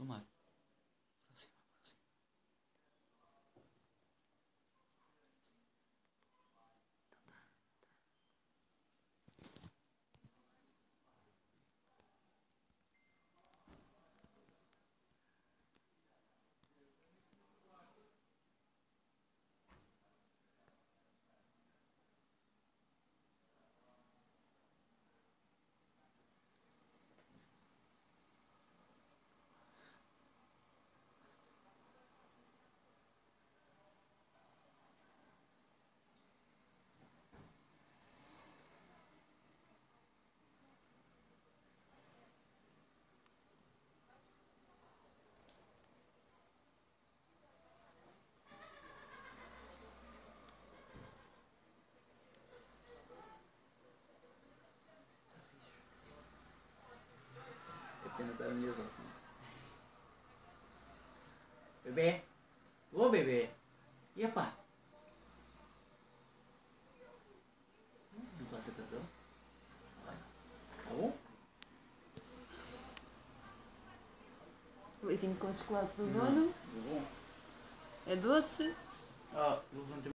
filmar. Aproxima, aproxima. Apenas era minhas assim. Bebê? Ô bebê? E pá? Não passa tanto? Tá bom? Leitinho com chocolate do dono. Bom. É doce. Ah, eles vão ter